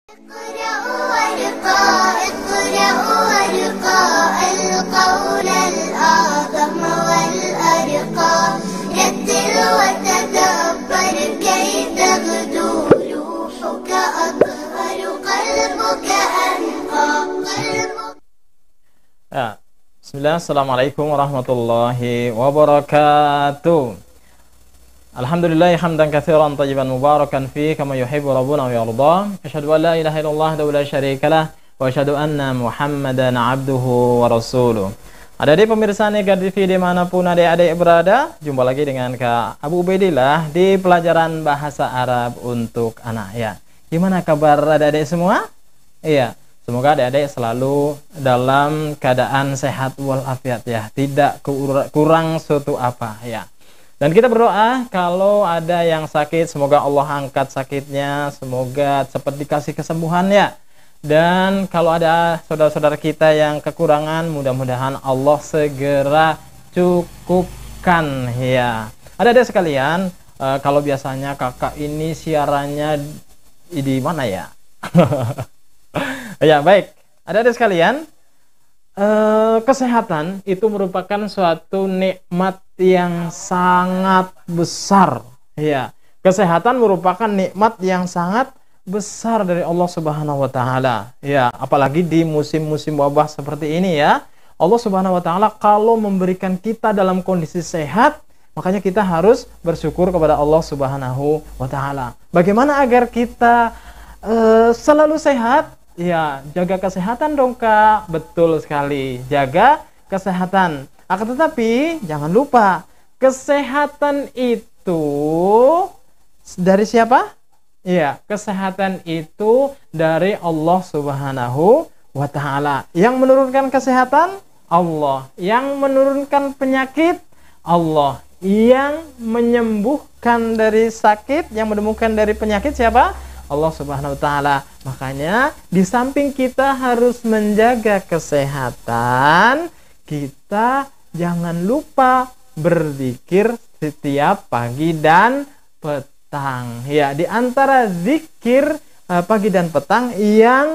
اقرأ وارقى اقرأ وارقى القول الأعظم والأرقى رتل وتدبر كي تغدو روحك أطهر قلبك أنقى Ya, bismillah, assalamualaikum warahmatullahi wabarakatuh. Alhamdulillah hamdan katsiran tayyiban mubarakan fi kama yuhibbu rabbuna wa yarda. Asyhadu an la ilaha illallah wa la syarikalah wa asyhadu anna Muhammadan abduhu wa rasuluh. Adik-adik pemirsa Nega TV dimanapun adik-adik berada, jumpa lagi dengan Kak Abu Ubaidillah di pelajaran bahasa Arab untuk anak ya. Gimana kabar adik-adik semua? Iya. Semoga adik-adik selalu dalam keadaan sehat walafiat ya, tidak kurang suatu apa ya. Dan kita berdoa kalau ada yang sakit, semoga Allah angkat sakitnya, semoga cepat dikasih kesembuhan ya. Dan kalau ada saudara-saudara kita yang kekurangan, mudah-mudahan Allah segera cukupkan ya. Adik-adik sekalian, kalau biasanya kakak ini siarannya di mana ya? Ya baik, adik-adik sekalian, kesehatan itu merupakan suatu nikmat yang sangat besar. Ya, kesehatan merupakan nikmat yang sangat besar dari Allah Subhanahu Wa Taala. Ya, apalagi di musim-musim wabah seperti ini ya, Allah Subhanahu Wa Taala kalau memberikan kita dalam kondisi sehat, makanya kita harus bersyukur kepada Allah Subhanahu Wa Taala. Bagaimana agar kita selalu sehat? Ya, jaga kesehatan dong Kak. Betul sekali, jaga kesehatan. Akan tetapi jangan lupa, kesehatan itu dari siapa? Ya, kesehatan itu dari Allah Subhanahu wa Ta'ala. Yang menurunkan kesehatan Allah, yang menurunkan penyakit Allah, yang menyembuhkan dari sakit, yang menemukan dari penyakit siapa? Allah Subhanahu wa Ta'ala. Makanya di samping kita harus menjaga kesehatan, kita jangan lupa berzikir setiap pagi dan petang. Ya, di antara zikir pagi dan petang yang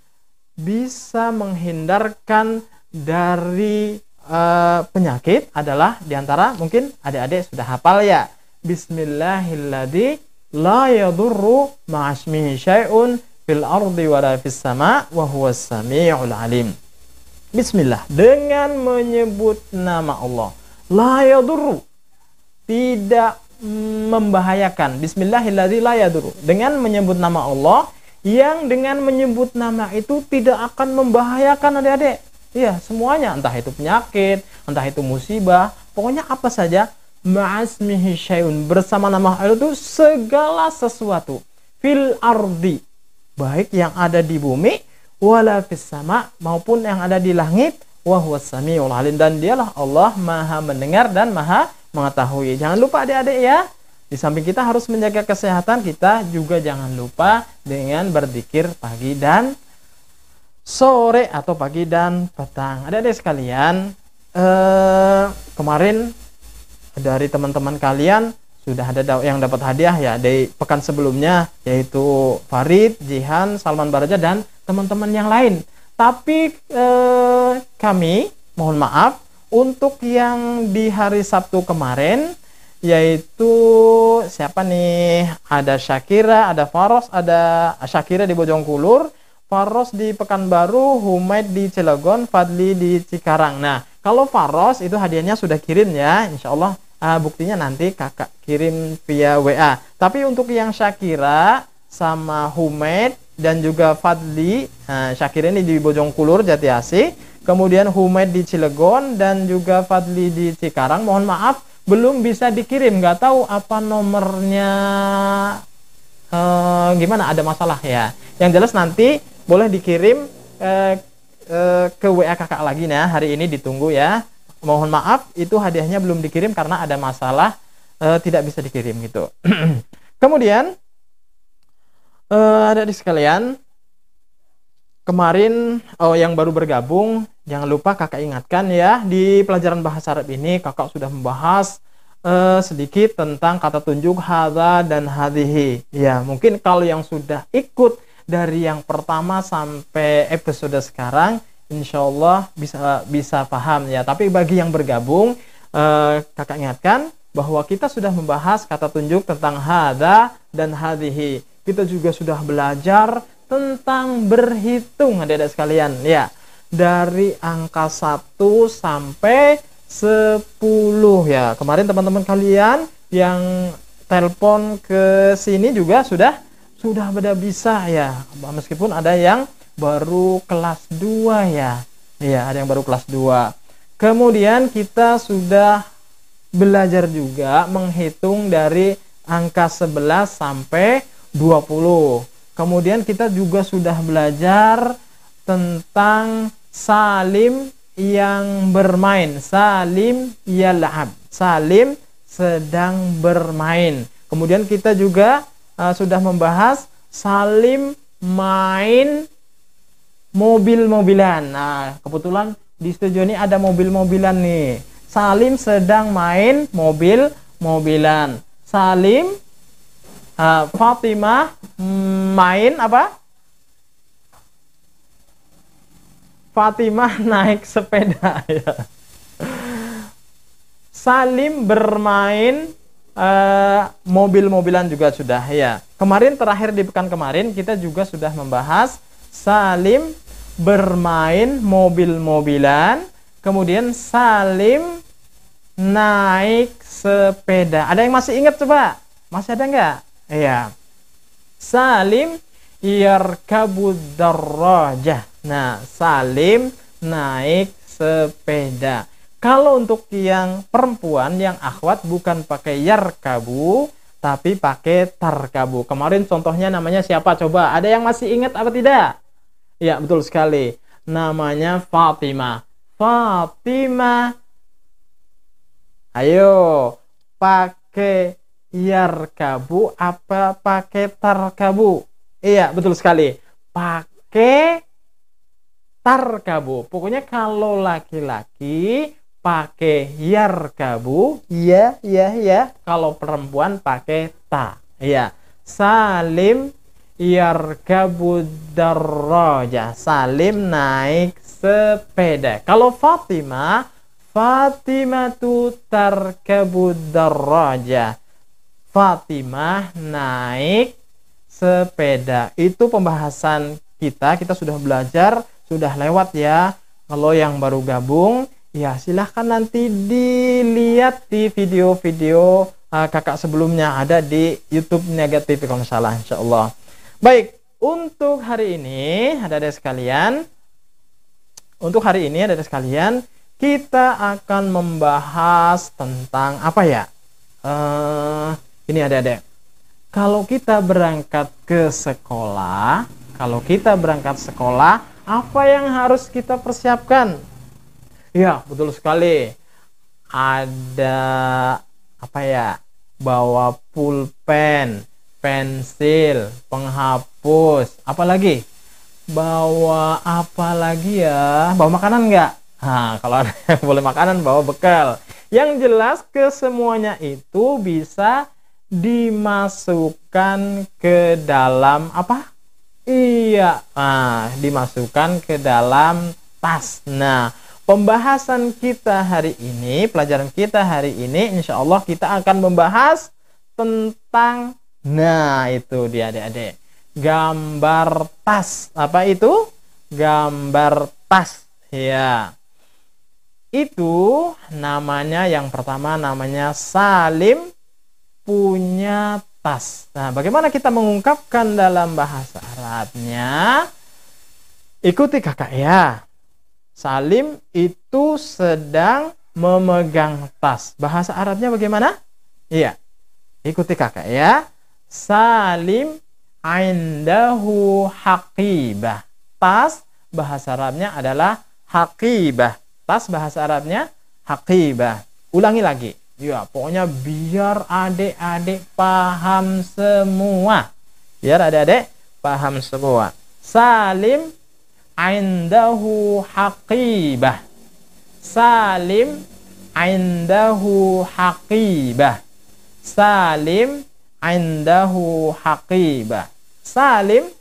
bisa menghindarkan dari penyakit adalah di antara, mungkin adik-adik sudah hafal ya, Bismillahirrahmanirrahim. La yadurru ma'asmihi syai'un fil ardi wa la fis sama' wa huwas sami'ul alim. Bismillah, dengan menyebut nama Allah. La yadurru, tidak membahayakan. Bismillahirrahmanirrahim, la yadurru, dengan menyebut nama Allah, yang dengan menyebut nama itu tidak akan membahayakan adik-adik. Iya, semuanya, entah itu penyakit, entah itu musibah, pokoknya apa saja. Ma'asmihi syai'un, bersama nama Allah itu segala sesuatu, fil ardi, baik yang ada di bumi, wala fis sama, maupun yang ada di langit, wa huwas samiul alim, dan dialah Allah maha mendengar dan maha mengetahui. Jangan lupa adik-adik ya, di samping kita harus menjaga kesehatan, kita juga jangan lupa dengan berzikir pagi dan sore atau pagi dan petang. Adik-adik sekalian, kemarin dari teman-teman kalian sudah ada yang dapat hadiah ya dari pekan sebelumnya, yaitu Farid, Jihan, Salman Baraja, dan teman-teman yang lain. Tapi kami mohon maaf untuk yang di hari Sabtu kemarin, yaitu siapa nih? Ada Syakira, ada Faros, ada Syakira di Bojongkulur, Faros di Pekanbaru, Humaid di Cilegon, Fadli di Cikarang. Nah, kalau Faros itu hadiahnya sudah kirim ya, insya Allah buktinya nanti kakak kirim via WA. Tapi untuk yang Syakira sama Humaid dan juga Fadli, Syakira ini di Bojongkulur Jati Asih, kemudian Humaid di Cilegon dan juga Fadli di Cikarang, mohon maaf belum bisa dikirim, nggak tahu apa nomornya, gimana, ada masalah ya. Yang jelas nanti boleh dikirim ke WA kakak lagi nah, hari ini ditunggu ya. Mohon maaf itu hadiahnya belum dikirim karena ada masalah, tidak bisa dikirim gitu. Kemudian adik-adik sekalian, kemarin yang baru bergabung, jangan lupa kakak ingatkan ya, di pelajaran bahasa Arab ini kakak sudah membahas sedikit tentang kata tunjuk hadza dan hadhihi. Ya, mungkin kalau yang sudah ikut dari yang pertama sampai episode sekarang, insya Allah bisa paham ya. Tapi bagi yang bergabung, kakak ingatkan bahwa kita sudah membahas kata tunjuk tentang hada dan hadihi. Kita juga sudah belajar tentang berhitung, adik-adik sekalian ya. Dari angka 1 sampai 10 ya. Kemarin teman-teman kalian yang telepon ke sini juga sudah pada bisa ya. Meskipun ada yang baru kelas 2 ya. Iya, ada yang baru kelas 2. Kemudian kita sudah belajar juga menghitung dari angka 11 sampai 20. Kemudian kita juga sudah belajar tentang salim yang bermain, salim yal'ab, salim sedang bermain. Kemudian kita juga sudah membahas salim main mobil-mobilan. Nah, kebetulan di studio ini ada mobil-mobilan nih. Salim sedang main mobil-mobilan. Salim, Fatimah main apa? Fatimah naik sepeda ya. Salim bermain mobil-mobilan juga sudah ya. Kemarin terakhir di pekan kemarin kita juga sudah membahas Salim bermain mobil-mobilan, kemudian Salim naik sepeda. Ada yang masih ingat coba? Masih ada nggak? Iya. Salim yarkabud darrajah. Nah, Salim naik sepeda. Kalau untuk yang perempuan, yang akhwat bukan pakai yarkabu, tapi pakai tarkabu. Kemarin contohnya namanya siapa? Coba, ada yang masih ingat apa tidak? Ya, betul sekali. Namanya Fatimah. Fatimah. Ayo, pakai yarkabu apa pakai tarkabu? Iya, betul sekali. Pakai tarkabu. Pokoknya kalau laki-laki pakai yarkabu, ya. Kalau perempuan pakai ta. Iya. Salim yarkabu darrajah. Salim naik sepeda. Kalau Fatimah, Fatimatu tarkabu darrajah. Fatimah naik sepeda. Itu pembahasan kita sudah belajar, sudah lewat ya. Kalau yang baru gabung, ya silahkan nanti dilihat di video-video kakak sebelumnya, ada di YouTube Niaga TV kalau nggak salah, insya Allah. Baik, untuk hari ini adik-adik sekalian, kita akan membahas tentang apa ya? Ini adik-adik. Kalau kita berangkat sekolah, apa yang harus kita persiapkan? Ya, betul sekali. Ada apa ya? Bawa pulpen, pensil, penghapus, apa lagi? Bawa apa lagi ya? Bawa makanan nggak? Nah, kalau ada yang boleh makanan, bawa bekal. Yang jelas kesemuanya itu bisa dimasukkan ke dalam apa? Iya, dimasukkan ke dalam tas. Nah, pembahasan kita hari ini, pelajaran kita hari ini, insya Allah kita akan membahas tentang, nah itu dia adik-adik, gambar tas. Apa itu? Gambar tas. Ya. Itu namanya, yang pertama namanya Salim punya tas. Nah, bagaimana kita mengungkapkan dalam bahasa Arabnya? Ikuti kakak ya. Salim itu sedang memegang tas. Bahasa Arabnya bagaimana? Iya. Ikuti kakak ya. Salim indahu haqibah. Tas bahasa Arabnya adalah haqibah. Tas bahasa Arabnya haqibah. Ulangi lagi. Ya, pokoknya biar adik-adik paham semua. Biar adik-adik paham semua. Salim indahu haqibah. Salim indahu haqibah. Salim indahu haqibah. Salim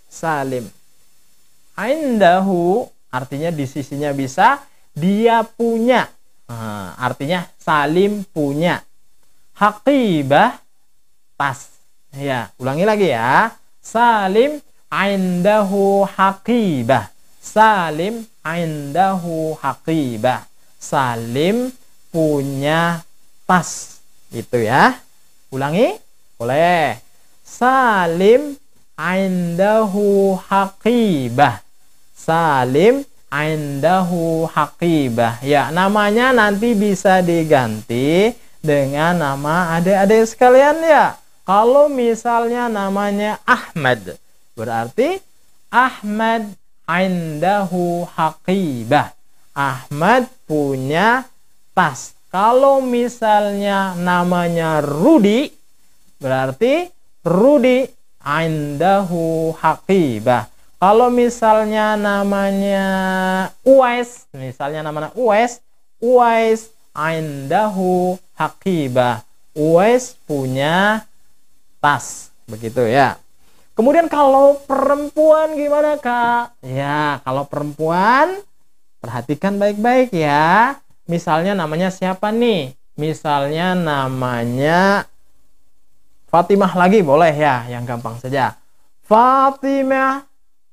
salim. Indahu artinya di sisinya bisa, dia punya. Nah, artinya salim punya. Haqibah tas. Ya, ulangi lagi ya. Salim indahu haqibah. Salim indahu haqibah. Salim punya tas. Itu ya. Ulangi? Boleh. Salim indahu haqibah. Salim indahu haqibah. Ya, namanya nanti bisa diganti dengan nama adik-adik sekalian ya. Kalau misalnya namanya Ahmad, berarti Ahmad indahu haqibah. Ahmad punya tas. Kalau misalnya namanya Rudi, berarti Rudi indahu haqibah. Kalau misalnya namanya Uwais, misalnya namanya Uwais, Uwais indahu haqibah. Uwais punya tas. Begitu ya. Kemudian kalau perempuan gimana, Kak? Ya, kalau perempuan perhatikan baik-baik ya. Misalnya namanya siapa nih? Misalnya namanya Fatimah lagi boleh ya, yang gampang saja. Fatimah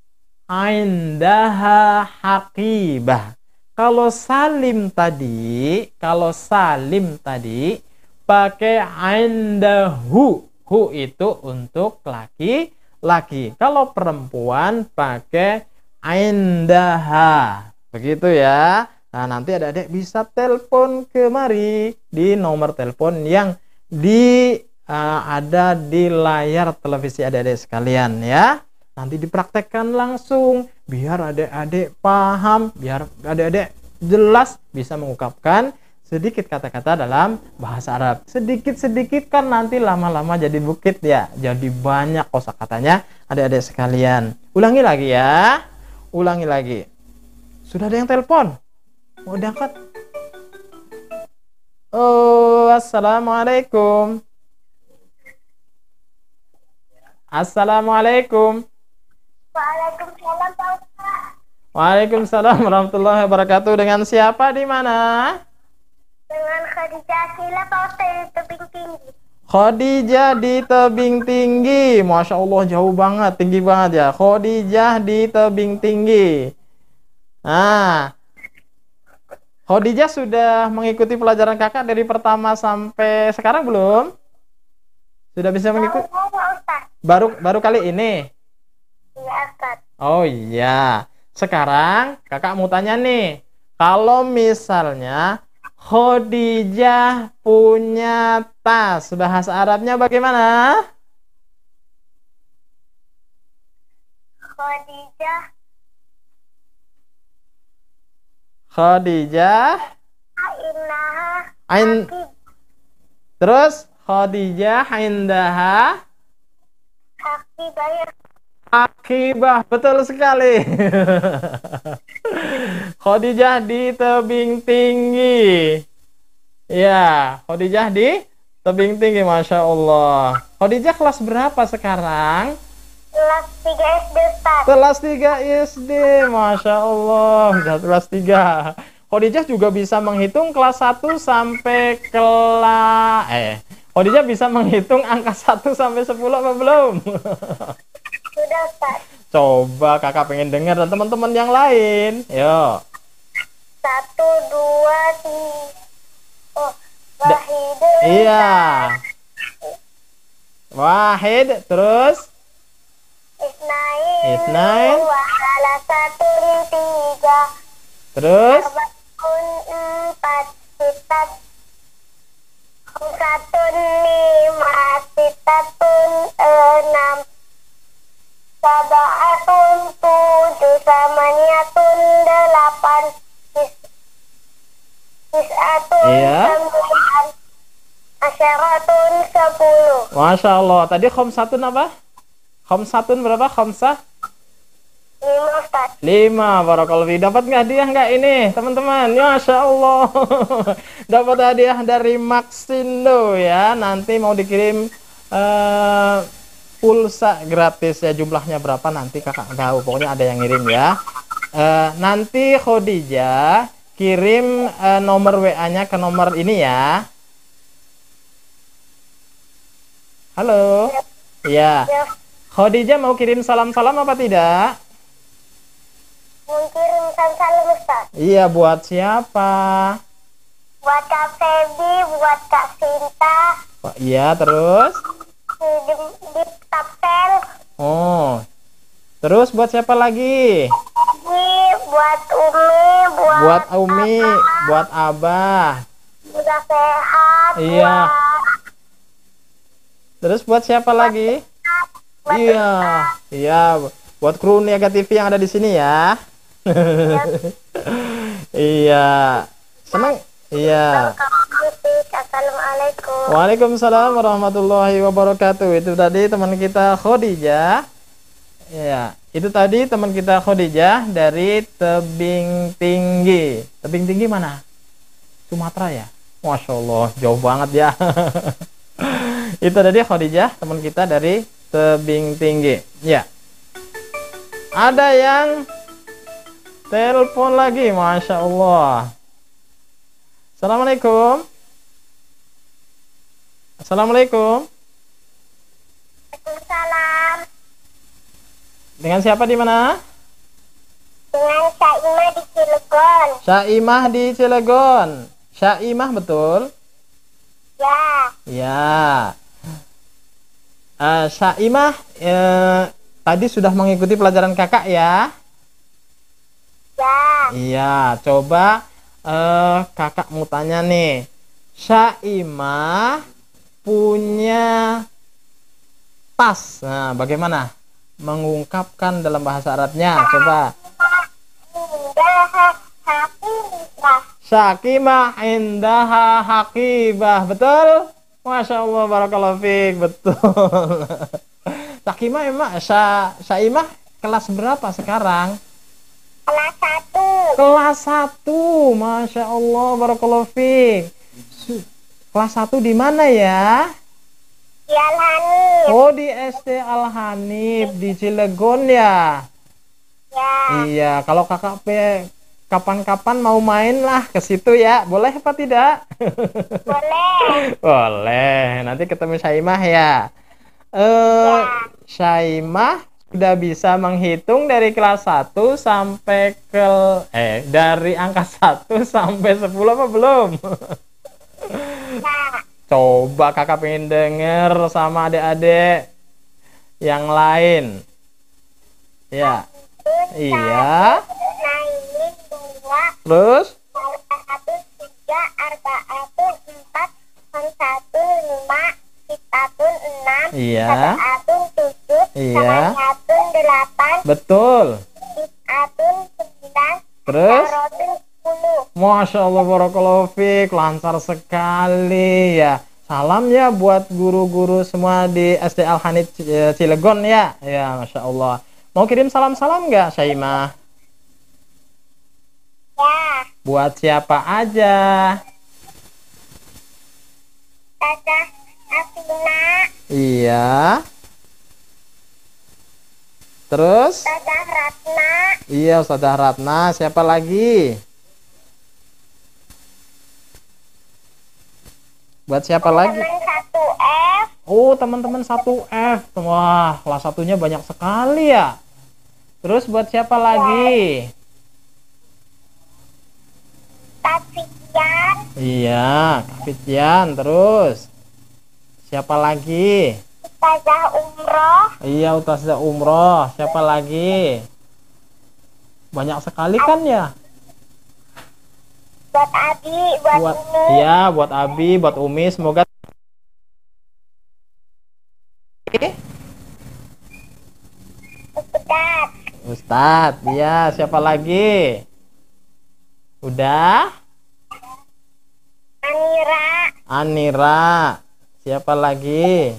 indaha haqibah. Kalau salim tadi pakai indahu. Hu itu untuk laki-laki. Kalau perempuan pakai indaha. Begitu ya. Nah, nanti adik-adik bisa telepon kemari di nomor telepon yang ada di layar televisi adik-adik sekalian ya. Nanti dipraktekkan langsung biar adik-adik paham, biar adik-adik jelas bisa mengungkapkan sedikit kata-kata dalam bahasa Arab. Sedikit-sedikit kan nanti lama-lama jadi bukit ya. Jadi banyak kosakatanya adik-adik sekalian. Ulangi lagi ya. Ulangi lagi. Sudah ada yang telepon? Mau diangkat? Oh, assalamualaikum. Assalamualaikum. Waalaikumsalam Pak Ustaz. Waalaikumsalam warahmatullahi wabarakatuh. Dengan siapa di mana? Dengan Khadijah Akila Pak Ustaz di tebing tinggi. Khadijah di tebing tinggi. Masya Allah jauh banget, tinggi banget ya. Khadijah di tebing tinggi. Nah, Khadijah sudah mengikuti pelajaran kakak dari pertama sampai sekarang belum? Sudah bisa mengikuti? Baru kali ini? Iya, Ustaz. Oh iya. Sekarang kakak mau tanya nih. Kalau misalnya Khadijah punya tas, bahasa Arabnya bagaimana? Khadijah Innaha terus Khadijah indaha haqibah. Akibah, betul sekali. Khadijah di tebing tinggi. Ya, Khadijah di tebing tinggi, Masya Allah. Khadijah kelas berapa sekarang? Kelas 3 SD, Ustaz. Kelas 3 SD, Masya Allah. Sudah kelas 3. Khadijah juga bisa menghitung kelas 1 sampai Khadijah bisa menghitung angka 1 sampai 10 apa belum? Sudah, Ustaz. Coba kakak pengen dengar dan teman-teman yang lain. Yo. 1, 2, 3. Oh, wahid. Iya. Wahid, terus Isnain. Wahala 1, 3. Terus 4, sitat. 1, 5, sitatun 6. Sab'atun 7, samaniyatun 8. Tis'atun Iya. 9. Asyaratun 10. Masya Allah. Tadi khamsatun apa? Khamsatun berapa? Khamsah? 5, Ustaz. 5. Barakallahu fiik. Dapat nggak hadiah nggak ini teman-teman? Masya Allah. Dapat hadiah dari Maxindo ya. Nanti mau dikirim pulsa gratis ya. Jumlahnya berapa nanti kakak tahu, pokoknya ada yang ngirim ya. Nanti Khadijah kirim nomor WA-nya ke nomor ini ya. Halo. Ya. Ya, Khadijah mau kirim salam-salam apa tidak? mungkin salam Ustaz. Iya, buat siapa? Buat Kak Febi, buat Kak Sinta, Oh, iya, terus? di Tapel, Oh. Terus buat siapa lagi? buat Umi, Buat Umi, buat Abah. udah sehat, Iya. Terus buat siapa lagi? buat Iya. Iya, buat kru Niaga TV yang ada di sini ya. Iya. Senang? Iya. Assalamualaikum. Waalaikumsalam warahmatullahi wabarakatuh. Itu tadi teman kita Khadijah. Ya, itu tadi teman kita Khadijah dari Tebing Tinggi. Tebing Tinggi mana? Sumatera ya? Masya Allah, jauh banget ya. Itu tadi Khadijah, teman kita dari Tebing Tinggi. Ya. Ada yang telepon lagi, Masya Allah. Assalamualaikum. Assalamualaikum. Waalaikumsalam. Dengan siapa di mana? Dengan Syaimah di Cilegon. Syaimah di Cilegon. Syaimah betul? Ya, Ya. Syaimah tadi sudah mengikuti pelajaran kakak ya? ya. Iya. Coba kakak mau tanya nih. Syaimah punya tas. Nah, bagaimana mengungkapkan dalam bahasa Arabnya? Coba. Indah Hafizah. Syakimah indaha hakibah. Betul? Masya Allah, barakallahu fiik. Betul. Syakimah emang Syaimah kelas berapa sekarang? Kelas 1. Kelas 1. Masya Allah, barakallahu fiik. Kelas 1 di mana ya? Di Al-Hanif. Oh, di SD Al-Hanif di Cilegon ya. Ya, Iya, kalau kakak kapan-kapan mau main lah ke situ ya. Boleh apa tidak? boleh. Boleh. Nanti ketemu Syaimah ya. Syaimah sudah bisa menghitung dari kelas 1 sampai dari angka 1 sampai 10 apa belum? Nah, Coba kakak pengen denger sama adik-adik yang lain. Ya. Iya. naik 2, Terus? 1, 3, 4, 4, 1, 5, 6, Iya. 7, Iya. 8, Betul. 9, Terus? 10. Masya Allah, barakallahu fiik, lancar sekali ya. Salam ya buat guru-guru semua di SD Al-Hanif Cilegon ya. Ya, Masya Allah. Mau kirim salam-salam nggak, Syaimah? Ya, Buat siapa aja? Tata Afina, Iya. Terus? Tata Ratna, Iya, Ustazah Ratna. Siapa lagi? Buat siapa lagi? teman 1F, Oh, teman-teman 1F. Wah, kelas satunya banyak sekali ya. Terus buat siapa lagi? Tafian, Iya, Kak Fitian. Terus siapa lagi? Ustazah Umroh, Iya, Ustazah Umroh. Siapa lagi? Banyak sekali kan ya? buat Abi, buat Umi, Iya, buat Abi, buat Umi. Semoga Ustaz, Ustadz. Iya, siapa lagi? Udah? Anira, Anira. Siapa lagi?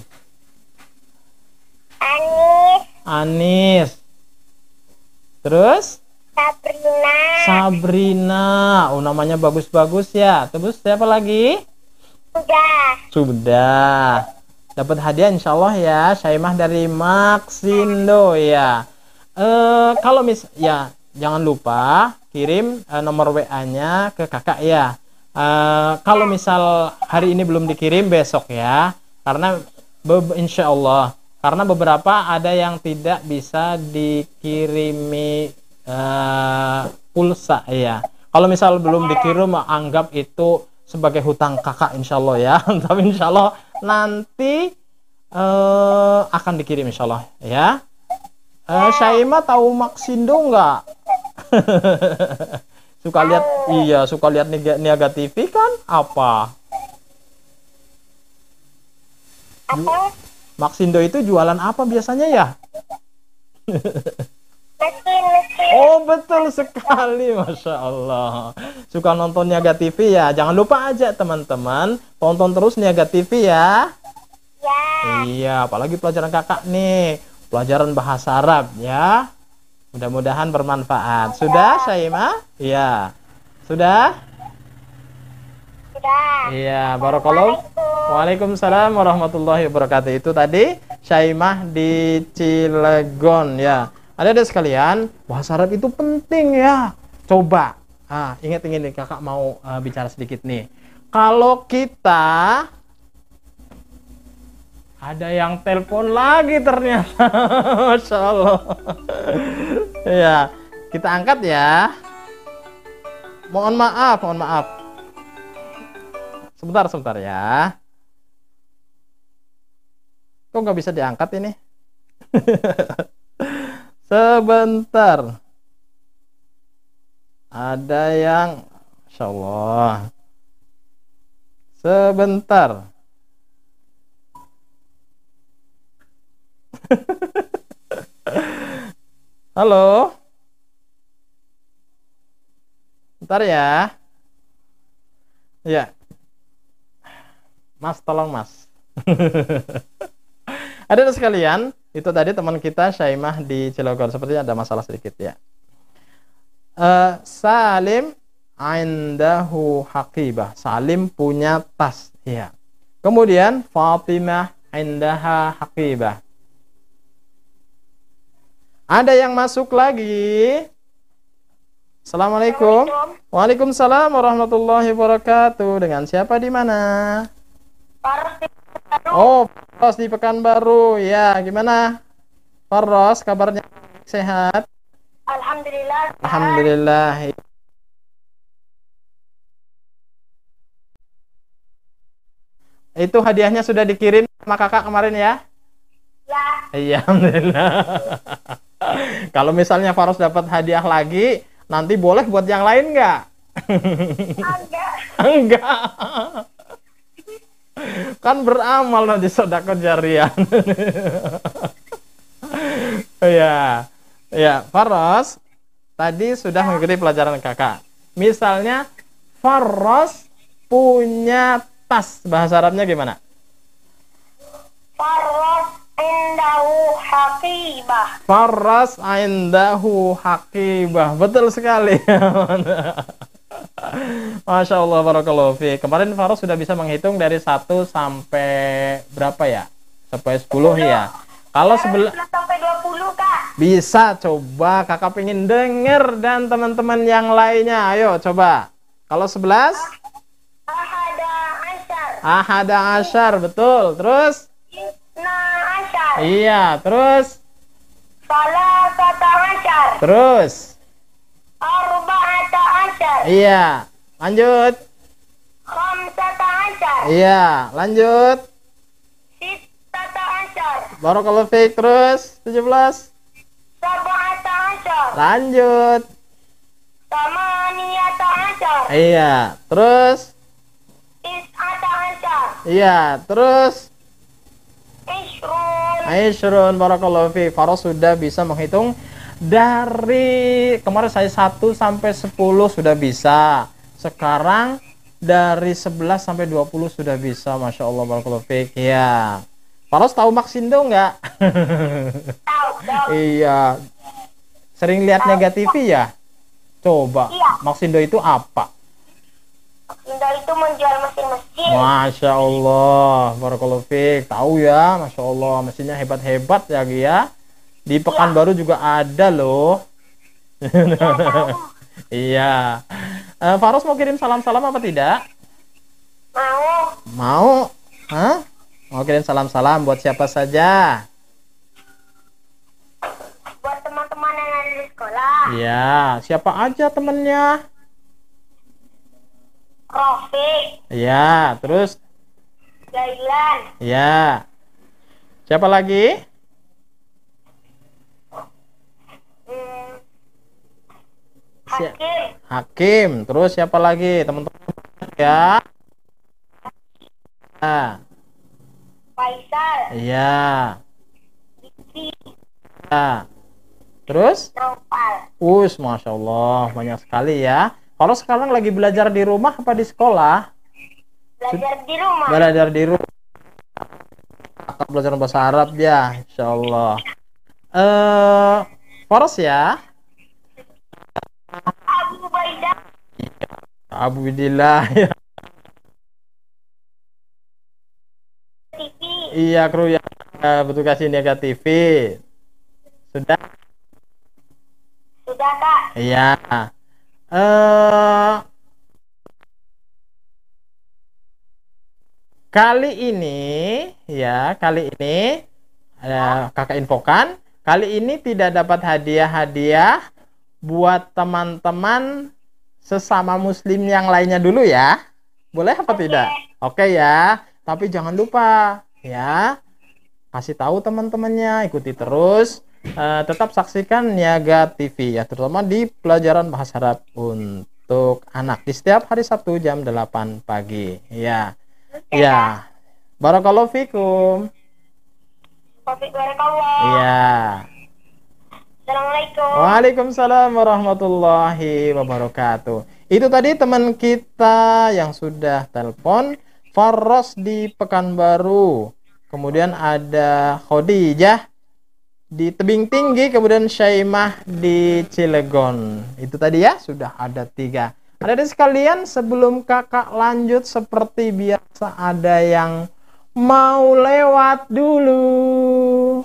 Anis, Anis. Terus? Sabrina, Sabrina. Oh, namanya bagus-bagus ya. Terus siapa lagi? udah, Sudah. dapat hadiah insya Allah ya. Syaimah dari Maxindo ya. Kalau ya jangan lupa kirim nomor WA-nya ke kakak ya. Kalau misal hari ini belum dikirim besok ya, karena insya Allah karena beberapa ada yang tidak bisa dikirimi pulsa ya. Kalau misal belum dikirim anggap itu sebagai hutang kakak insya Allah ya. Tapi insya Allah nanti akan dikirim insya Allah ya. Syaimah tahu Maxindo nggak? Suka lihat, iya suka lihat Niaga TV kan? Apa? Maxindo itu jualan apa biasanya ya? Mesin. Oh betul sekali, Masya Allah. Suka nonton Niaga TV ya. Jangan lupa aja teman-teman tonton terus Niaga TV ya. Ya. Iya, apalagi pelajaran kakak nih, pelajaran bahasa Arab ya. Mudah-mudahan bermanfaat. Sudah, Syaimah? Iya. Sudah? Sudah. Iya, barakallahu. Waalaikumsalam warahmatullahi wabarakatuh. Itu tadi Syaimah di Cilegon ya. Ada sekalian, bahasa Arab itu penting ya. Coba. Ingat nih kakak mau bicara sedikit nih. Kalau kita ada yang telepon lagi ternyata. Masya Allah. Ya, kita angkat ya. Mohon maaf. Sebentar ya. Kok nggak bisa diangkat ini? Sebentar. Ada yang, Masya Allah. Sebentar. Halo. Bentar ya. Ya. Mas, tolong Mas. Ada sekalian, itu tadi teman kita Syaimah di Cilegon. Sepertinya ada masalah sedikit ya. Salim indahu haqibah. Salim punya tas. Ya. Kemudian Fatimah indaha haqibah. Ada yang masuk lagi. Assalamualaikum. Waalaikumsalam warahmatullahi wabarakatuh. Dengan siapa di mana? Oh, Faros di Pekanbaru. Ya, gimana? Faros, kabarnya sehat? Alhamdulillah. Alhamdulillah. Itu hadiahnya sudah dikirim sama kakak kemarin ya? Ya. Iya, alhamdulillah. Kalau misalnya Faros dapat hadiah lagi, nanti boleh buat yang lain nggak? Enggak. Enggak. Kan beramal nanti sedekah jariah. Ya. Ya, Faros tadi sudah mengikuti pelajaran kakak. Misalnya Faros punya tas, bahasa Arabnya gimana? Faros indahu haqibah. Faras indahu haqibah. Betul sekali. Masya Allah, barakallahu fi. Kemarin Faros sudah bisa menghitung dari 1 sampai berapa ya? Sampai 10 ya. Kalau 11 sampai 20, Kak. bisa, coba kakak pengen denger dan teman-teman yang lainnya. Ayo coba. Kalau 11? Ahada asyar. Ahada asyar, betul. Terus? Isna asyar. Iya, terus? Salasata asyar. Terus? Arba'ata asyar. Iya, lanjut. Khamsata asyar. Iya, lanjut. Sittata asyar. Barakallahu fiik. Terus 17. Sab'ata asyar. Lanjut. Tamaniyata asyar. Iya, terus? Tis'ata asyar. Iya, terus? Ishrun. Aisyurun, barakallahu fiik. Faros sudah bisa menghitung dari kemarin saya 1 sampai 10 sudah bisa. Sekarang dari 11 sampai 20 sudah bisa. Masya Allah, barakallahu fiik. Ya. Faros tahu Maxindo nggak? Tahu. Iya. Sering lihat Niaga TV ya? Coba. Iya. Maxindo itu apa? Apindo itu menjual mesin-mesin. Masya Allah, barakallahu fiik. Tahu ya, Masya Allah, mesinnya hebat-hebat ya Gi ya. Di Pekanbaru juga ada loh. Ya, tahu. Iya. Faros mau kirim salam-salam apa tidak? Mau. Mau? Hah? Mau kirim salam-salam buat siapa saja? Buat teman-teman yang ada di sekolah. Iya, siapa aja temennya? Rofik, Iya, terus? Gailan, Iya. Siapa lagi? Hakim, Hakim. Terus siapa lagi? Teman-teman ya. Ah, Faisal, iya. Vicky, Ya. Terus? Naufal. Masya Allah, banyak sekali ya. Kalau sekarang lagi belajar di rumah apa di sekolah? Belajar di rumah. Belajar di rumah. Akan belajar bahasa Arab ya, Insya Allah. Faros ya. Abu Ubaidah Abu Widillah ya. TV. Iya, kru ya. Betul kasih Niaga TV. Sudah? Sudah, Kak. Iya. Kali ini ya, kakak infokan, kali ini tidak dapat hadiah-hadiah buat teman-teman sesama muslim yang lainnya dulu ya. Boleh apa tidak? Oke ya, tapi jangan lupa ya, kasih tahu teman-temannya, ikuti terus. Tetap saksikan Niaga TV ya, terutama di pelajaran bahasa Arab untuk anak di setiap hari Sabtu jam 8 pagi ya. Ya. Barakallahu fikum. Taufiq barakallah. Ya. Assalamualaikum. Waalaikumsalam warahmatullahi wabarakatuh. Itu tadi teman kita yang sudah telepon, Faros di Pekanbaru. Kemudian ada Khadijah di Tebing Tinggi, kemudian Syaimah di Cilegon. Itu tadi ya, sudah ada 3. Adik-adik sekalian, sebelum kakak lanjut seperti biasa ada yang mau lewat dulu.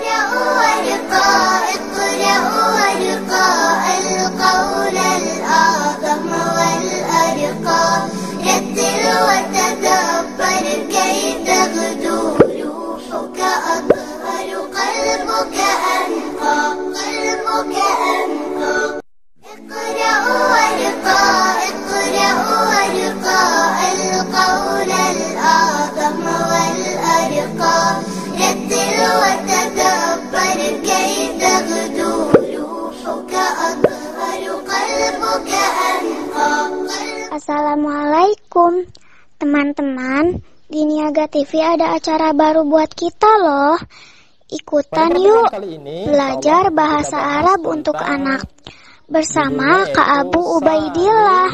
Assalamualaikum teman-teman, di Niaga TV ada acara baru buat kita loh. Ikutan yuk belajar bahasa Arab untuk anak bersama Kak Abu Ubaidillah.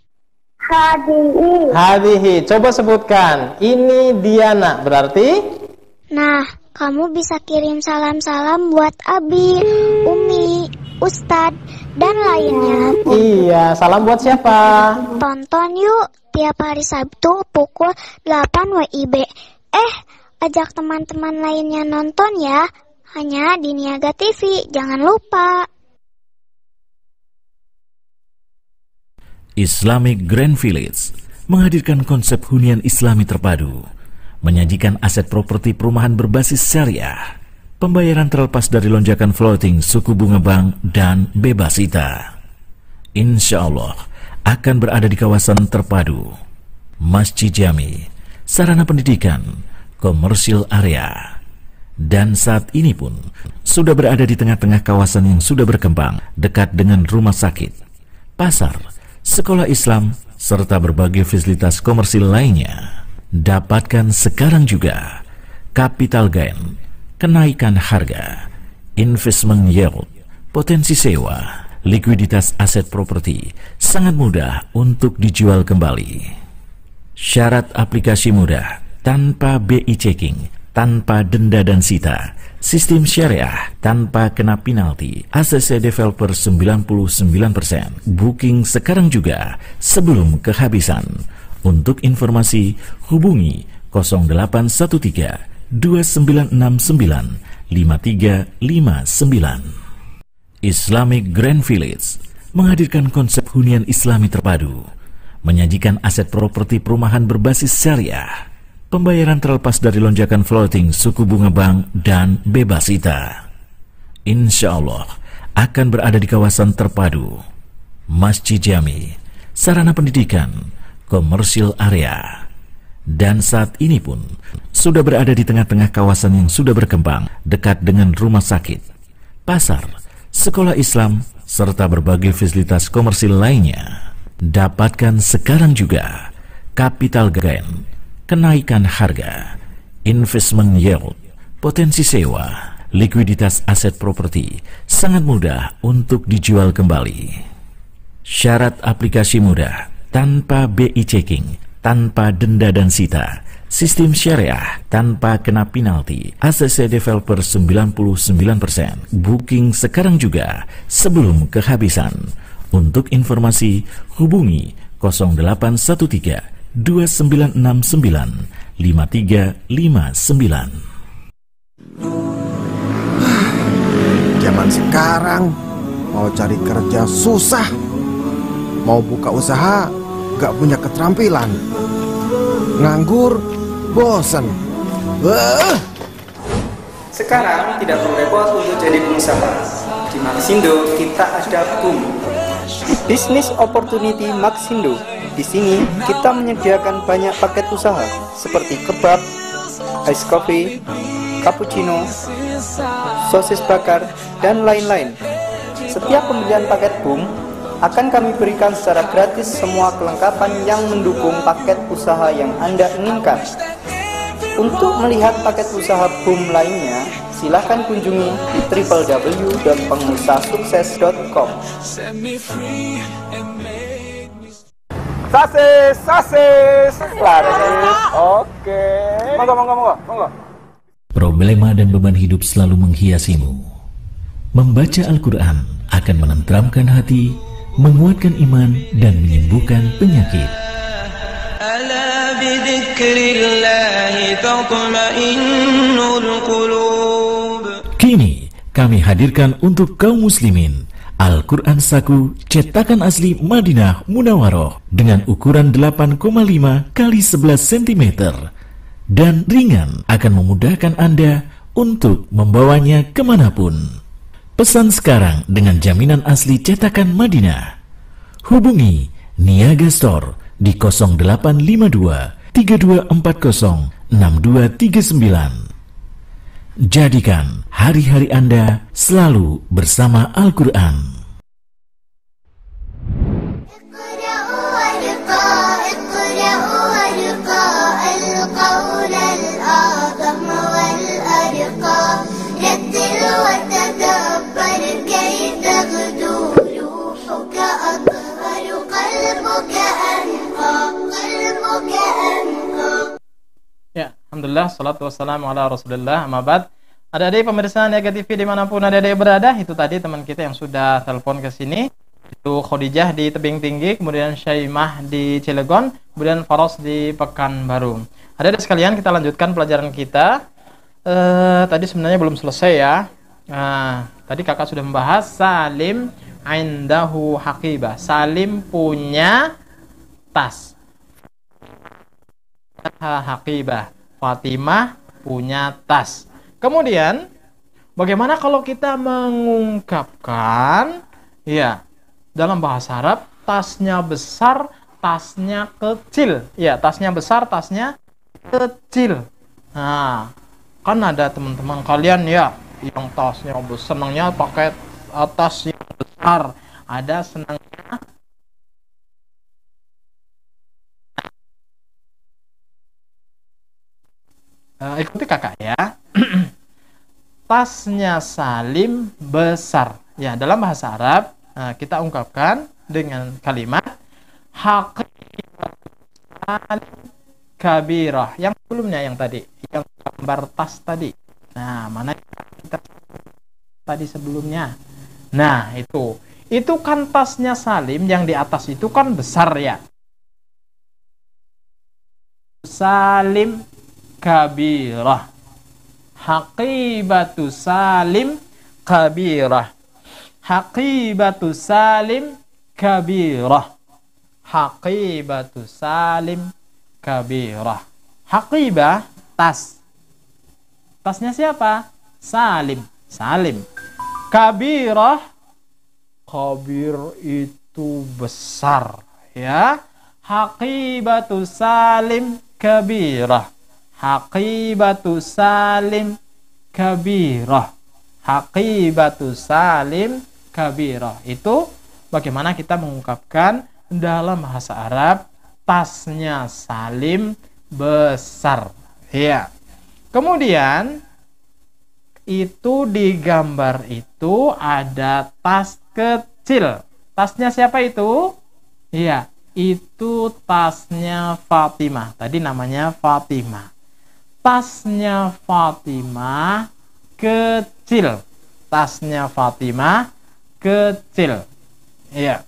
Hadihi, coba sebutkan. Ini Diana berarti? Nah, kamu bisa kirim salam-salam buat Abi, Umi, Ustadz, dan lainnya. Iya, salam buat siapa? Tonton yuk tiap hari Sabtu pukul 8 WIB. Ajak teman-teman lainnya nonton ya. Hanya di Niaga TV, jangan lupa. Islamic Grand Village menghadirkan konsep hunian Islami terpadu, menyajikan aset properti perumahan berbasis syariah, pembayaran terlepas dari lonjakan floating suku bunga bank dan bebas hita. Insya Allah akan berada di kawasan terpadu, masjid jami, sarana pendidikan, komersil area, dan saat ini pun sudah berada di tengah-tengah kawasan yang sudah berkembang dekat dengan rumah sakit, pasar, sekolah Islam, serta berbagai fasilitas komersil lainnya. Dapatkan sekarang juga capital gain, kenaikan harga, investment yield, potensi sewa, likuiditas aset properti sangat mudah untuk dijual kembali. Syarat aplikasi mudah, tanpa BI checking, tanpa denda dan sita, Sistem syariah tanpa kena penalti. ACC Developer 99%. Booking sekarang juga sebelum kehabisan. Untuk informasi hubungi 0813 2969 5359. Islamic Grand Village menghadirkan konsep hunian Islami terpadu, menyajikan aset properti perumahan berbasis syariah, pembayaran terlepas dari lonjakan floating suku bunga bank dan bebas ITA. Insya Allah akan berada di kawasan terpadu, Masjid Jami, sarana pendidikan, komersial area. Dan saat ini pun sudah berada di tengah-tengah kawasan yang sudah berkembang, dekat dengan rumah sakit, pasar, sekolah Islam, serta berbagai fasilitas komersil lainnya. Dapatkan sekarang juga capital gain, kenaikan harga, investment yield, potensi sewa, likuiditas aset properti sangat mudah untuk dijual kembali. Syarat aplikasi mudah, tanpa BI checking, tanpa denda dan sita, sistem syariah tanpa kena penalti. ACC Developer 99%. Booking sekarang juga sebelum kehabisan. Untuk informasi hubungi 0813 2969 5359. Zaman sekarang mau cari kerja susah, mau buka usaha gak punya keterampilan, nganggur bosan. Sekarang tidak perlu repot untuk jadi pengusaha. Di Maxindo kita ada BOOM, Business Opportunity Maxindo. Di sini kita menyediakan banyak paket usaha seperti kebab, ice coffee, cappuccino, sosis bakar, dan lain-lain. Setiap pembelian paket BOOM akan kami berikan secara gratis semua kelengkapan yang mendukung paket usaha yang Anda inginkan. Untuk melihat paket usaha BOOM lainnya, silahkan kunjungi www.pengusahasukses.com. Sasis, laris. Oke. Monggo. Problema dan beban hidup selalu menghiasimu. Membaca Al-Quran akan menenteramkan hati, menguatkan iman, dan menyembuhkan penyakit. Ala bidzikrillahi tatma'innul qulub. Kini kami hadirkan untuk kaum muslimin Al-Quran Saku cetakan asli Madinah Munawaroh dengan ukuran 8,5 kali 11 cm dan ringan, akan memudahkan Anda untuk membawanya kemanapun. Pesan sekarang dengan jaminan asli cetakan Madinah. Hubungi Niaga Store di 0852 3240 6239. Jadikan hari-hari Anda selalu bersama Al-Quran. Ya, alhamdulillah, salatu wassalamu ala rasulillah, amabad. Adik-adik pemirsa Niaga TV dimanapun adik-adik berada, itu tadi teman kita yang sudah telepon ke sini. Itu Khadijah di Tebing Tinggi, kemudian Syaimah di Cilegon, kemudian Faros di Pekanbaru. Adik-adik sekalian, kita lanjutkan pelajaran kita. Tadi sebenarnya belum selesai ya. Tadi kakak sudah membahas Salim indahu haqibah. Salim punya tas. Haqibah. Fatimah punya tas. Kemudian bagaimana kalau kita mengungkapkan ya dalam bahasa Arab, tasnya besar, tasnya kecil. Ya, tasnya besar, tasnya kecil. Nah, kan ada teman-teman kalian ya yang tasnya besar, senangnya pakai tas yang besar. Ada senangnya ikuti kakak ya. Tasnya Salim besar. Ya, dalam bahasa Arab kita ungkapkan dengan kalimat haqibah kabirah. Yang sebelumnya yang tadi, yang gambar tas tadi. Nah, mana kita tadi sebelumnya. Nah, itu kan tasnya Salim yang di atas itu kan besar ya. Salim kabirah. Haqibatu Salim kabirah. Haqibatu Salim kabirah. Haqibatu Salim kabirah. Haqibah, tas. Tasnya siapa? Salim. Salim. Kabirah, kabir itu besar, ya. Haqibatu Salim kabirah. Haqibatu Salim kabirah. Haqibatu Salim kabirah. Itu bagaimana kita mengungkapkan dalam bahasa Arab tasnya Salim besar, ya. Kemudian itu di gambar itu ada tas kecil. Tasnya siapa itu? Iya, itu tasnya Fatimah. Tadi namanya Fatimah. Tasnya Fatimah kecil. Tasnya Fatimah kecil. Iya.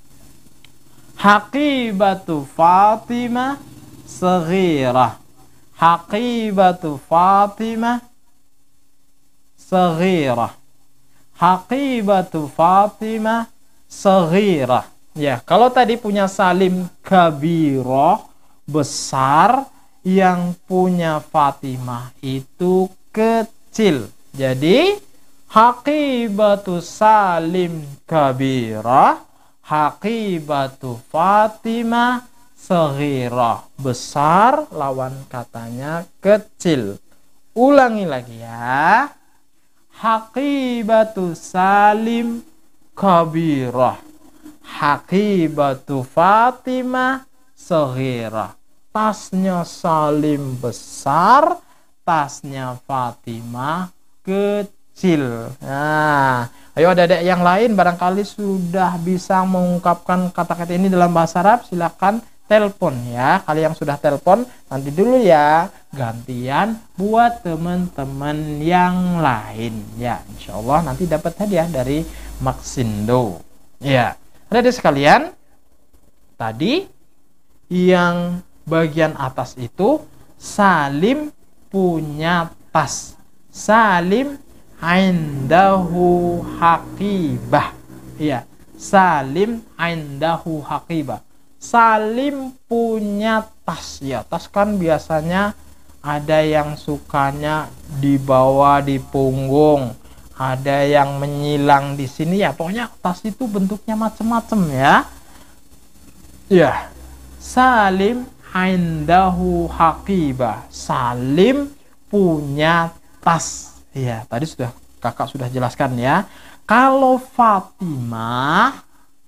Haqibatu Fatimah saghirah. Haqibatu Fatimah saghirah. Haqibatu Fatimah saghirah. Ya, kalau tadi punya Salim kabirah besar, yang punya Fatimah itu kecil. Jadi haqibatu Salim kabirah, haqibatu Fatimah saghirah. Besar lawan katanya kecil. Ulangi lagi ya. Haqibatu Salim kabirah. Haqibatu Fatimah saghirah. Tasnya Salim besar, tasnya Fatimah kecil. Nah, ayo adik-adik yang lain barangkali sudah bisa mengungkapkan kata-kata ini dalam bahasa Arab, silakan telepon ya. Kalian yang sudah telepon nanti dulu ya, gantian buat teman-teman yang lain ya. Insya Allah nanti dapat hadiah dari Maxindo ya. Adik-adik sekalian, tadi yang bagian atas itu Salim punya tas. Salim indahu haqibah. Ya, Salim indahu haqibah. Salim punya tas. Ya, tas kan biasanya ada yang sukanya dibawa di punggung, ada yang menyilang di sini ya. Pokoknya tas itu bentuknya macam-macam ya. Ya. Salim indahu haqibah. Salim punya tas. Ya, tadi kakak sudah jelaskan ya. Kalau Fatimah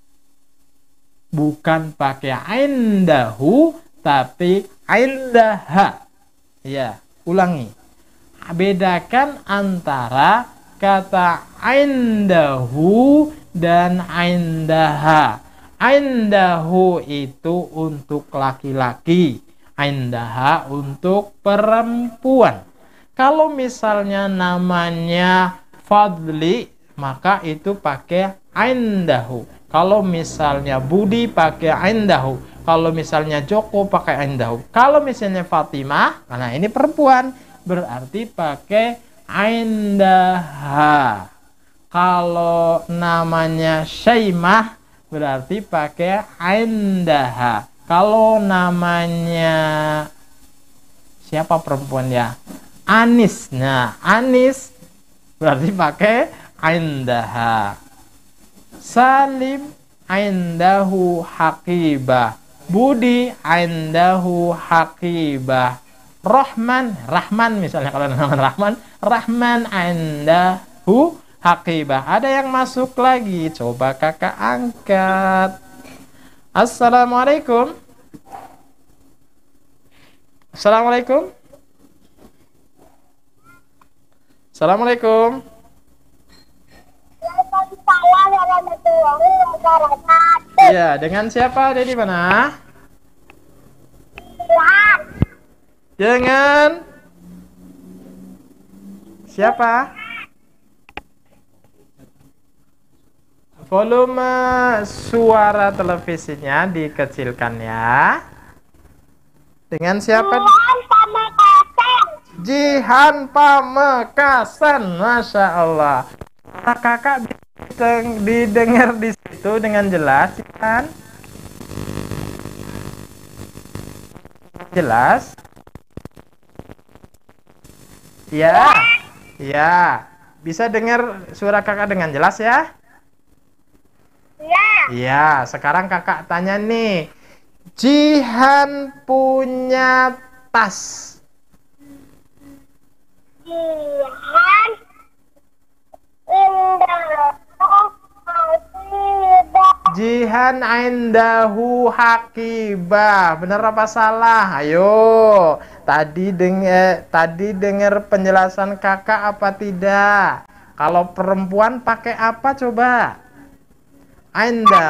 bukan pakai indahu tapi indaha. Ya, ulangi. Bedakan antara kata indahu dan indaha. Indahu itu untuk laki-laki, indaha untuk perempuan. Kalau misalnya namanya Fadli, maka itu pakai indahu. Kalau misalnya Budi pakai indahu. Kalau misalnya Joko pakai indahu. Kalau misalnya Fatimah, nah ini perempuan, berarti pakai indaha. Kalau namanya Syaimah, berarti pakai indaha. Kalau namanya siapa perempuan ya? Anis. Nah, Anis berarti pakai indaha. Salim indahu haqibah. Budi indahu haqibah. Rahman misalnya, kalau nama Rahman indahu haqibah. Ada yang masuk lagi, coba kakak angkat. Assalamualaikum. Assalamualaikum. Assalamualaikum. Ya, dengan siapa? Ada di mana? Dengan siapa? volume suara televisinya dikecilkan ya. Dengan siapa? Jihan Pamekasan. Masya Allah. Kakak didengar di situ dengan jelas kan? Jelas? Ya. Ya. Bisa dengar suara kakak dengan jelas ya? Ya. Iya, sekarang kakak tanya nih. Jihan punya tas. Jihan Jihan indahu hakibah. Benar apa salah? Ayo. Tadi dengar penjelasan kakak apa tidak? Kalau perempuan pakai apa coba? Indah.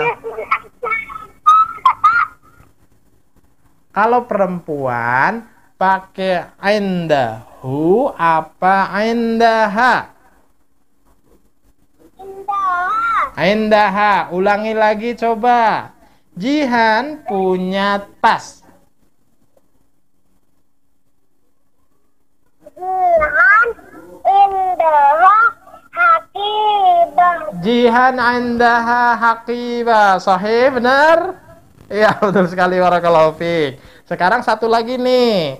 Kalau perempuan pakai indahu apa indaha? Indaha. Ulangi lagi coba. Jihan punya tas. Jihan indaha hakibah. Jihan indaha hakibah. Sahih, benar? Iya, betul sekali, barakallahu fiik. Sekarang satu lagi nih.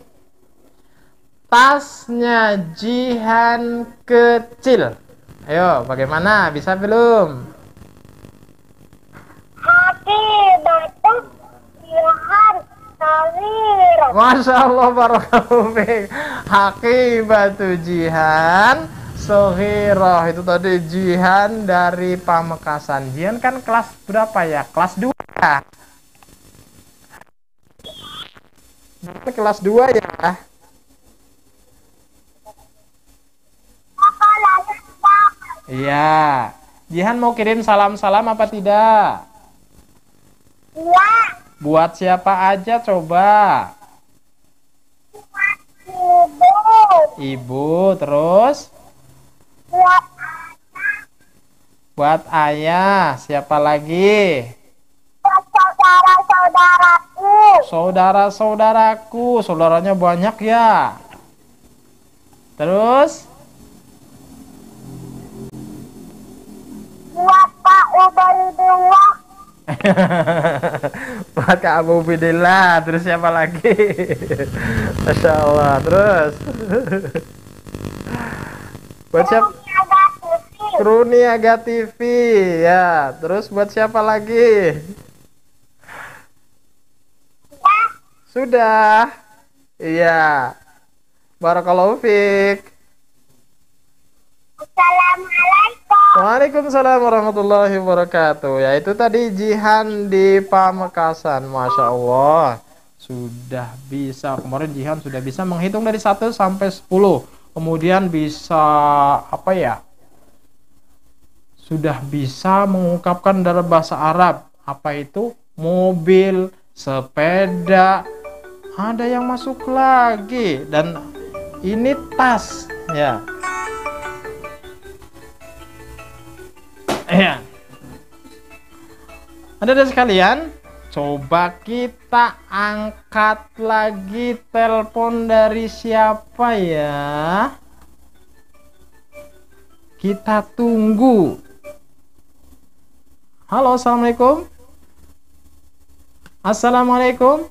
Tasnya Jihan kecil. Ayo, bagaimana? Bisa belum? Hakibatu Jihan saghirah. Masya Allah, barakallahu fiik. Hakibatu Jihan saghirah. Itu tadi Jihan dari Pamekasan. Jihan kan kelas berapa ya? Kelas 2. Kelas 2 ya. Iya. Jihan mau kirim salam-salam apa tidak? Ya. Buat siapa aja coba? Ibu. Ibu, terus? Buat Buat ayah. Siapa lagi? saudara-saudaraku. Saudara-saudaraku. Saudaranya banyak ya. Terus? Buat Pak Ubaidillah. Buat Kak Abu Bidillah. Terus siapa lagi? Masya Allah. Terus? Buat siapa? Kruniaga TV. Ya. Terus buat siapa lagi? Sudah. Iya. Barakallahu fiik. Assalamualaikum. Waalaikumsalam warahmatullahi wabarakatuh. Ya, itu tadi Jihan di Pamekasan. Masya Allah. Sudah bisa. Kemarin Jihan sudah bisa menghitung dari 1 sampai 10. Kemudian bisa apa ya? Sudah bisa mengungkapkan dalam bahasa Arab. Apa itu? Mobil, sepeda. Ada yang masuk lagi. Dan ini tas. Ya. Ya. Ada sekalian, coba kita angkat lagi telepon dari siapa ya? Kita tunggu. Halo, assalamualaikum. Assalamualaikum.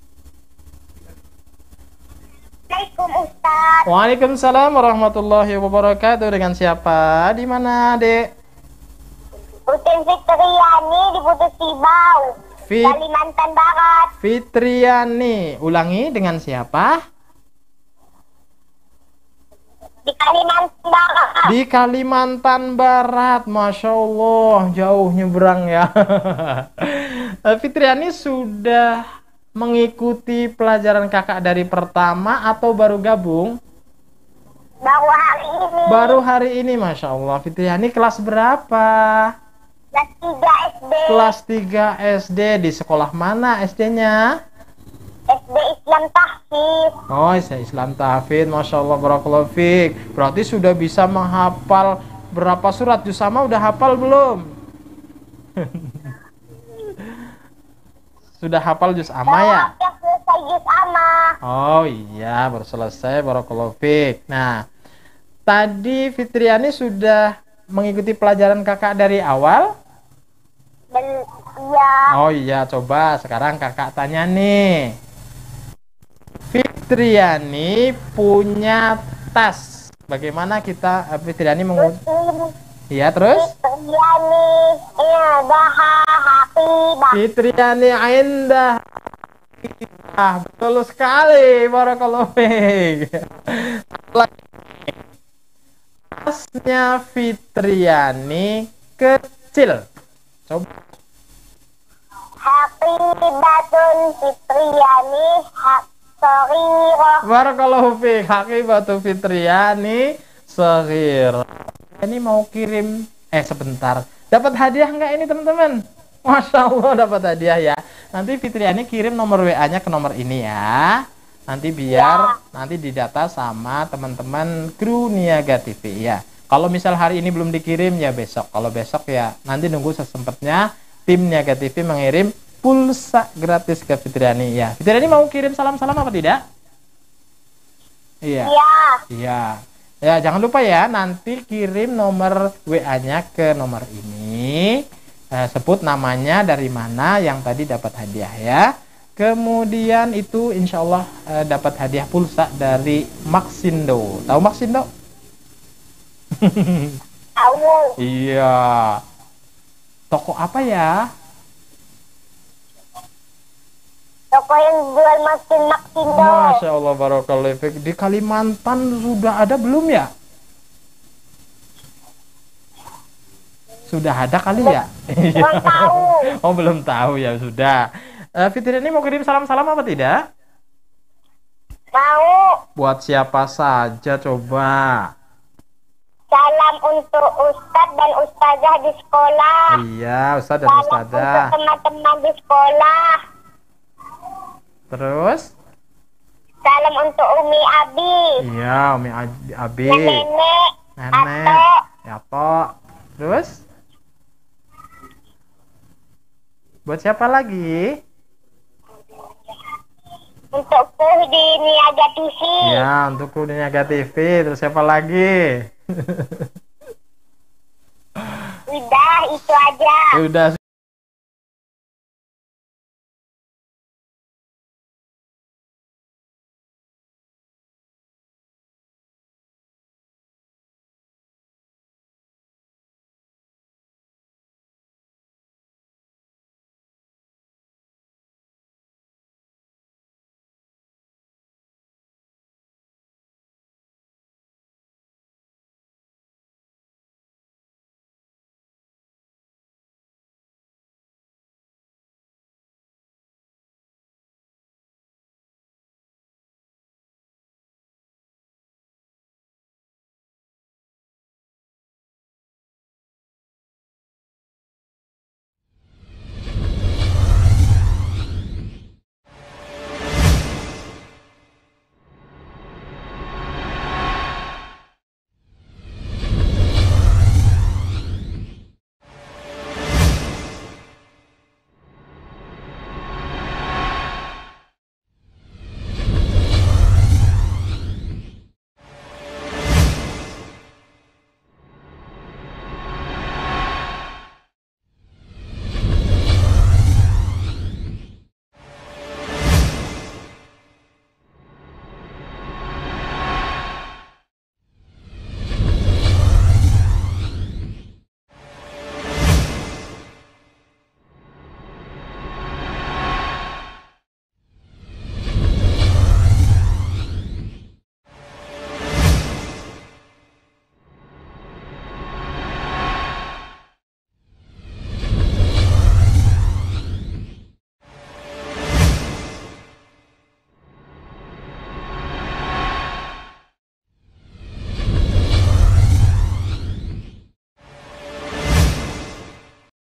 Ustaz. Waalaikumsalam warahmatullahi wabarakatuh. Dengan siapa? Di mana, Dek? Utin Fitriani di Putus Tibau, Kalimantan Barat. Fitriani. Ulangi, dengan siapa? Di Kalimantan Barat. Di Kalimantan Barat. Masya Allah, jauh nyebrang ya. Fitriani sudah mengikuti pelajaran kakak dari pertama atau baru gabung? Baru hari ini. Baru hari ini, Masya Allah. Fitriani kelas berapa? Kelas 3 SD. Kelas 3 SD. Di sekolah mana SD-nya? SD Islam Tahfiz. Oh, Islam Tahfiz. Masya Allah, barakallahu fiik. Berarti sudah bisa menghafal berapa surat? Juz sama udah hafal belum? Sudah hafal juz amma ya? Selesai juz amma. Oh iya, baru selesai. Barakallahu fiik. Nah, tadi Fitriani sudah mengikuti pelajaran kakak dari awal? Iya. Oh iya, coba sekarang kakak tanya nih. Fitriani punya tas. Bagaimana kita Fitriani Iya, terus? Fitriani indah haqibah. Fitriani indah. Betul sekali. Barakallahu fiik. Tasnya Fitriani kecil. Coba. Haqibatun Fitriani saghirah. Barakallahu fiik. Haqibatu Fitriani saghirah. Ini mau kirim sebentar. Dapat hadiah nggak ini teman-teman? Masya Allah dapat hadiah ya. Nanti Fitriani kirim nomor WA-nya ke nomor ini ya. Nanti biar nanti didata sama teman-teman kru Niaga TV ya. Kalau misal hari ini belum dikirim ya besok. Kalau besok ya nanti nunggu sesempatnya tim Niaga TV mengirim pulsa gratis ke Fitriani ya. Fitriani mau kirim salam-salam apa tidak? Iya. Iya. Ya, jangan lupa ya, nanti kirim nomor WA-nya ke nomor ini. Sebut namanya dari mana yang tadi dapat hadiah ya. Kemudian itu insya Allah dapat hadiah pulsa dari Maxindo. Tahu Maxindo? Tahu. Iya. Toko apa ya? Toko yang jual Maxindo. Masya Allah, barakallahu fiik. Di Kalimantan sudah ada belum ya? Sudah ada kali ya? Belum tahu. Oh, belum tahu ya, sudah. Fitriani mau kirim salam-salam apa tidak? Mau. Buat siapa saja coba? Salam untuk Ustadz dan Ustazah di sekolah. Iya, Ustadz dan Ustazah. Salam untuk teman-teman di sekolah. Terus? Salam untuk Umi Abi. Iya, Umi Abi. Nenek. Nenek. Yato. Terus? Buat siapa lagi? Untuk kru di Niaga TV. Ya, untuk kru di Niaga TV. Terus siapa lagi? Udah, itu aja. Udah.